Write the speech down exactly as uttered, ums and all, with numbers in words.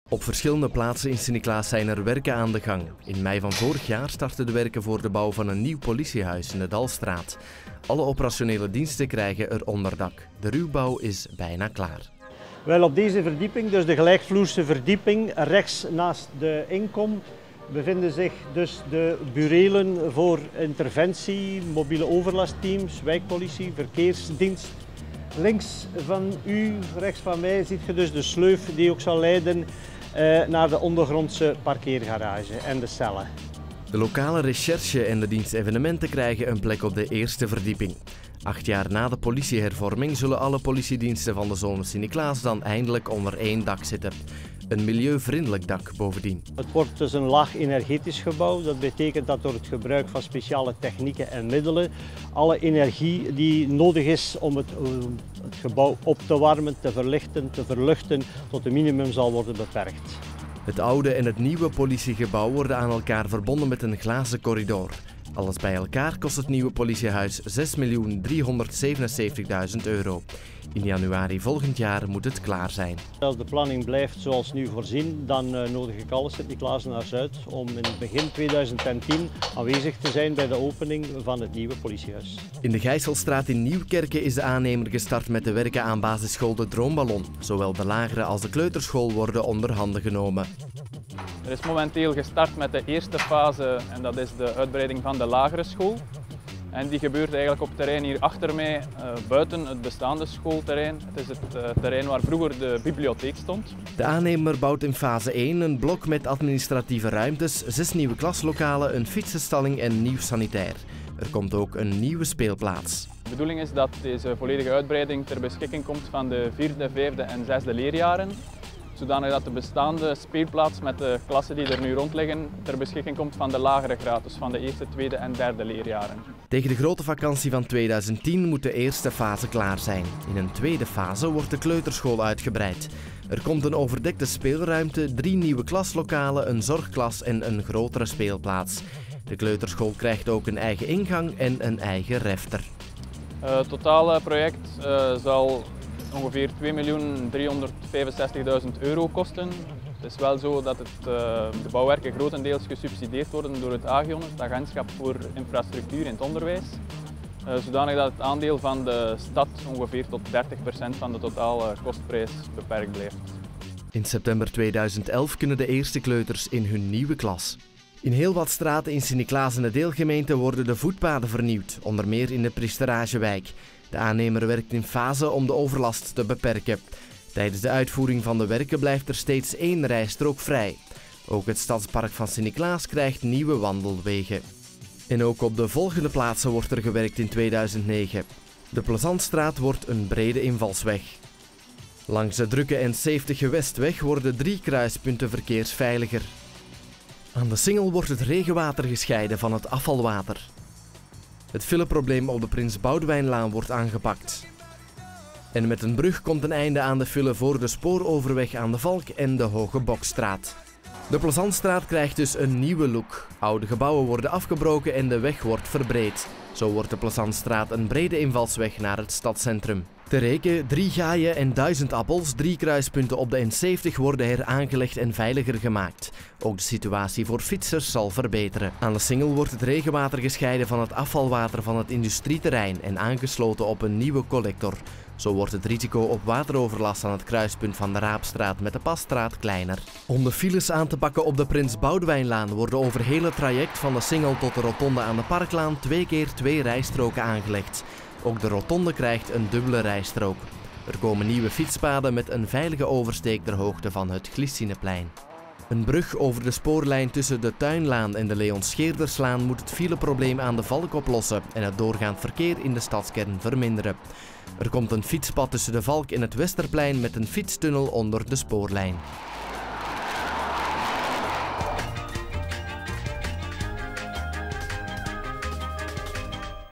Op verschillende plaatsen in Sint-Niklaas zijn er werken aan de gang. In mei van vorig jaar startten de werken voor de bouw van een nieuw politiehuis in de Dalstraat. Alle operationele diensten krijgen er onderdak. De ruwbouw is bijna klaar. Wel, op deze verdieping, dus de gelijkvloerse verdieping, rechts naast de inkom, bevinden zich dus de burelen voor interventie, mobiele overlastteams, wijkpolitie, verkeersdienst. Links van u, rechts van mij, ziet je dus de sleuf die ook zal leiden eh, naar de ondergrondse parkeergarage en de cellen. De lokale recherche en de dienst evenementen krijgen een plek op de eerste verdieping. Acht jaar na de politiehervorming zullen alle politiediensten van de zone Sint-Niklaas dan eindelijk onder één dak zitten. Een milieuvriendelijk dak bovendien. Het wordt dus een laag energetisch gebouw. Dat betekent dat door het gebruik van speciale technieken en middelen alle energie die nodig is om het, het gebouw op te warmen, te verlichten, te verluchten, tot een minimum zal worden beperkt. Het oude en het nieuwe politiegebouw worden aan elkaar verbonden met een glazen corridor. Alles bij elkaar kost het nieuwe politiehuis zes miljoen driehonderdzevenenzeventigduizend euro. In januari volgend jaar moet het klaar zijn. Als de planning blijft zoals nu voorzien, dan nodig ik alle Sint-Niklaasenaars uit om in begin tweeduizend tien aanwezig te zijn bij de opening van het nieuwe politiehuis. In de Gijsselstraat in Nieuwkerke is de aannemer gestart met de werken aan basisschool De Droomballon. Zowel de lagere als de kleuterschool worden onder handen genomen. Er is momenteel gestart met de eerste fase en dat is de uitbreiding van de lagere school. En die gebeurt eigenlijk op terrein hier achter mij, uh, buiten het bestaande schoolterrein. Het is het uh, terrein waar vroeger de bibliotheek stond. De aannemer bouwt in fase één een blok met administratieve ruimtes, zes nieuwe klaslokalen, een fietsenstalling en nieuw sanitair. Er komt ook een nieuwe speelplaats. De bedoeling is dat deze volledige uitbreiding ter beschikking komt van de vierde, vijfde en zesde leerjaren. Zodanig dat de bestaande speelplaats met de klassen die er nu rond liggen ter beschikking komt van de lagere graad, dus van de eerste, tweede en derde leerjaren. Tegen de grote vakantie van tweeduizend tien moet de eerste fase klaar zijn. In een tweede fase wordt de kleuterschool uitgebreid. Er komt een overdekte speelruimte, drie nieuwe klaslokalen, een zorgklas en een grotere speelplaats. De kleuterschool krijgt ook een eigen ingang en een eigen refter. Uh, het totale project uh, zal ongeveer twee miljoen driehonderdvijfenzestigduizend euro kosten. Het is wel zo dat het, uh, de bouwwerken grotendeels gesubsidieerd worden door het AGION, het Agentschap voor Infrastructuur in het Onderwijs. Uh, zodanig dat het aandeel van de stad ongeveer tot dertig procent van de totale kostprijs beperkt blijft. In september tweeduizend elf kunnen de eerste kleuters in hun nieuwe klas. In heel wat straten in Sint-Niklaas en de deelgemeente worden de voetpaden vernieuwd, onder meer in de Priesteragewijk. De aannemer werkt in fase om de overlast te beperken. Tijdens de uitvoering van de werken blijft er steeds één rijstrook vrij. Ook het stadspark van Sint-Niklaas krijgt nieuwe wandelwegen. En ook op de volgende plaatsen wordt er gewerkt in tweeduizend negen. De Plezantstraat wordt een brede invalsweg. Langs de drukke N zeventig Westweg worden drie kruispunten verkeersveiliger. Aan de Singel wordt het regenwater gescheiden van het afvalwater. Het fileprobleem op de Prins Boudewijnlaan wordt aangepakt. En met een brug komt een einde aan de file voor de spooroverweg aan de Valk en de Hoge Bokstraat. De Plezantstraat krijgt dus een nieuwe look. Oude gebouwen worden afgebroken en de weg wordt verbreed. Zo wordt de Plezantstraat een brede invalsweg naar het stadscentrum. Te Reken, drie gaaien en duizend appels, drie kruispunten op de N zeventig worden heraangelegd en veiliger gemaakt. Ook de situatie voor fietsers zal verbeteren. Aan de Singel wordt het regenwater gescheiden van het afvalwater van het industrieterrein en aangesloten op een nieuwe collector. Zo wordt het risico op wateroverlast aan het kruispunt van de Raapstraat met de Passtraat kleiner. Om de files aan te pakken op de Prins Boudewijnlaan worden over heel het traject van de Singel tot de rotonde aan de Parklaan twee keer twee rijstroken aangelegd. Ook de rotonde krijgt een dubbele rijstrook. Er komen nieuwe fietspaden met een veilige oversteek ter hoogte van het Glycineplein. Een brug over de spoorlijn tussen de Tuinlaan en de Leon Scheerderslaan moet het fileprobleem aan de Valk oplossen en het doorgaand verkeer in de stadskern verminderen. Er komt een fietspad tussen de Valk en het Westerplein met een fietstunnel onder de spoorlijn.